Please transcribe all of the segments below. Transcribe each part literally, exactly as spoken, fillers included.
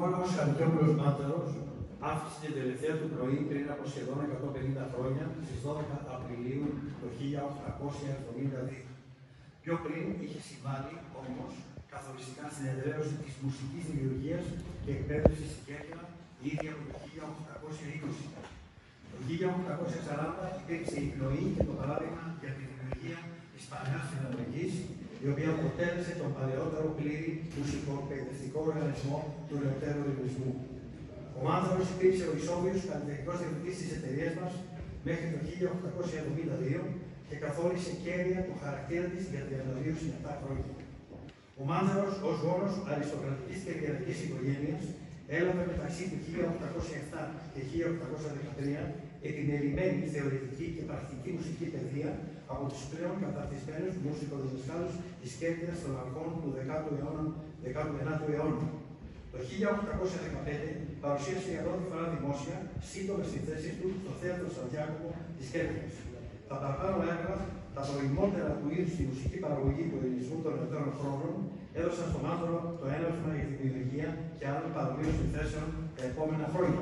Γιώργος Χαλκιόπουλος Μάταρος άφησε την τελευταία του πνοή πριν από σχεδόν εκατόν πενήντα χρόνια στις δώδεκα Απριλίου του χίλια οκτακόσια εβδομήντα δύο. Πιο πριν είχε συμβάλει όμως καθοριστικά στην εδραίωση της μουσικής δημιουργίας και εκπαίδευσης στην Κέρκυρα ήδη από το χίλια οκτακόσια είκοσι. Το χίλια οκτακόσια σαράντα υπήρξε η πνοή και το παράδειγμα για τη δημιουργία της Παλαιάς Φιλαρμονικής, η οποία αποτέλεσε τον παλαιότερο πλήρη μουσικοεκπαιδευτικό οργανισμό του νεωτέρου ελληνισμού. Ο Μάνθαρος υπήρξε ο ισόβιος καλλιτεχνικός διευθυντής της εταιρείας μας μέχρι το χίλια οκτακόσια εβδομήντα δύο και καθόρισε κέρια το χαρακτήρα της για τριάντα δύο συν επτά χρόνια. Ο Μάνθαρος, ως γόνος αριστοκρατικής και εργατικής οικογένειας, έλαβε μεταξύ του χίλια οκτακόσια επτά και χίλια οκτακόσια δεκατρία επιμερημένη θεωρητική και πρακτική μουσική παιδεία από τους πλέον καταρτισμένους μουσικοδιδασκάλους της Κέρκυρας των αρχών του δεκάτου ενάτου αιώνα. Το χίλια οκτακόσια δεκαπέντε παρουσίασε για πρώτη φορά δημόσια, σύντομα στη θέση του, στο θέατρο Σαντιάκοπο της Κέρκυρας. Τα παραπάνω έργα, τα προηγμότερα του είδους στη μουσική παραγωγή του ελληνισμού των νεωτέρων χρόνων, έδωσαν στον Μάνθαρο το έναυσμα για τη δημιουργία και άλλων παρομοίων συνθέσεων τα επόμενα χρόνια.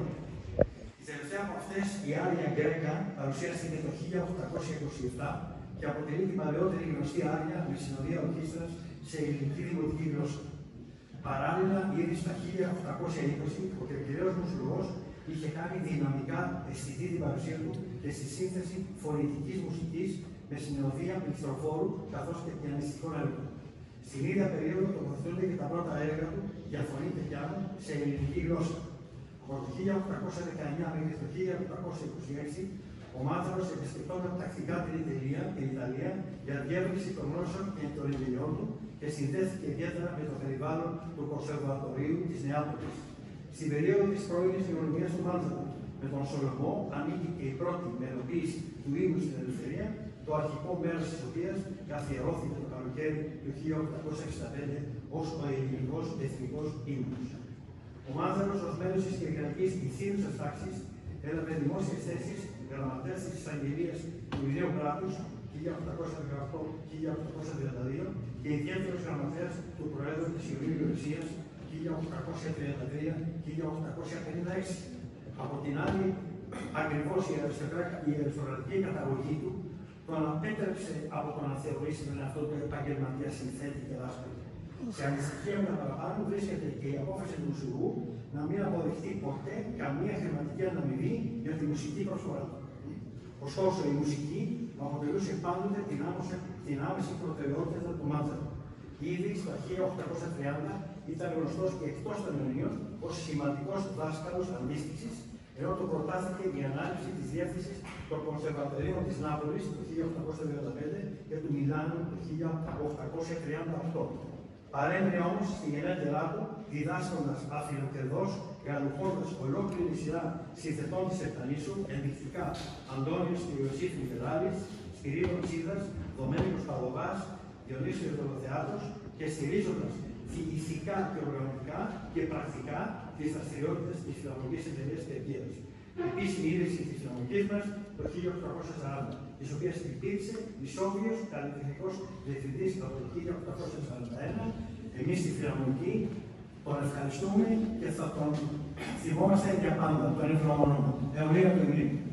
Η τελευταία από αυτές, η Άρια Γκρέκα, παρουσιάστηκε το χίλια οκτακόσια είκοσι επτά και αποτελεί την παλαιότερη γνωστή άρια με συνοδεία ορχήστρας σε ελληνική δημοτική γλώσσα. Παράλληλα, ήδη στα χίλια οκτακόσια είκοσι, ο κερκυραίος μουσουργός είχε κάνει δυναμικά αισθητή την παρουσία του και στη σύνθεση φωνητικής μουσικής με συνοδεία πληκτροφόρου καθώς και πιανιστικών έργων. Στην ίδια περίοδο τοποθετούνται και τα πρώτα έργα του για φωνή και πιάνο σε ελληνική γλώσσα. Από το χίλια οκτακόσια δεκαεννιά μέχρι το χίλια οκτακόσια είκοσι έξι, ο Μάνθαρος επισκεπτόταν τακτικά την Ιταλία, την Ιταλία για διεύρυνση των γνώσεων και των εμπειριών του και συνδέθηκε ιδιαίτερα με το περιβάλλον του Κονσερβατορίου της Νεάπολης. Στην περίοδο της πρώην ηγεμονίας του Μάνθαρου, με τον Σολομό ανήκει και η πρώτη μελοποίηση του ύμνου στην Ελευθερία, το αρχικό μέρος της οποίας καθιερώθηκε το καλοκαίρι του χίλια οκτακόσια εξήντα πέντε ως ο ελληνικός εθνικός ύμνος. Ο Μάνθαρος, ως μέλος της κερκυραϊκής ηθήνουσας τάξης, έλαβε δημόσιες θέσεις γραμματέας της εισαγγελίας του Ιδρύου Κράτους χίλια οκτακόσια δεκαοκτώ με χίλια οκτακόσια τριάντα δύο και ιδιαίτερος γραμματέας του Προέδρου της Ιερού Γερουσίας χίλια οκτακόσια τριάντα τρία με χίλια οκτακόσια πενήντα έξι. Από την άλλη, ακριβώς η αριστοκρατική καταγωγή του τον απέτρεψε από το να θεωρήσει τον εαυτό του επαγγελματία συνθέτη και δάσκαλο. Σε αντιστοιχεία με τα παραπάνω βρίσκεται και η απόφαση του μουσουργού να μην αποδεχτεί ποτέ καμία χρηματική αναμοιβή για τη μουσική προσφορά. Ωστόσο, η μουσική αποτελούσε πάντοτε την άμεση, την άμεση προτεραιότητα του Μάνθαρου. Ήδη στα χίλια οκτακόσια τριάντα ήταν γνωστός και εκτός των Ιωνίων ως σημαντικός δάσκαλος αντίστοιχης, ενώ του προτάθηκε η ανάληψη της διεύθυνσης των Κονσερβατορίων της Νάπολης το χίλια οκτακόσια τριάντα πέντε και του Μιλάνου το χίλια οκτακόσια τριάντα οκτώ. Παρέμεινε όμως στη γενέτειρά του, διδάσκοντας αφιλοκερδός, γαλουχώντας ολόκληρη σειρά συνθετών της Επτανήσου, ενδεικτικά Αντώνιος και Ιωσήφ Νικεδάλης, Σπυρίδων Τσίδας, Δομένικος Παδοβάς, Διονύσιος Δωροθεάτος και στηρίζοντας ηθικά και οργανωτικά και πρακτικά τις δραστηριότητες της Φιλαρμονικής Εταιρείας Κερκύρας. Επίσημη ίδρυση της Φιλαρμονικής μας το χίλια οκτακόσια σαράντα, της οποίας υπήρξε ισόβιος καλλιτεχνικός διευθυντής από το χίλια οκτακόσια σαράντα ένα. Εμείς στη Φιλαρμονική τον ευχαριστούμε και θα τον θυμόμαστε για πάντα, τον ευγνώμονο. Αιωνία του Ειρήνη.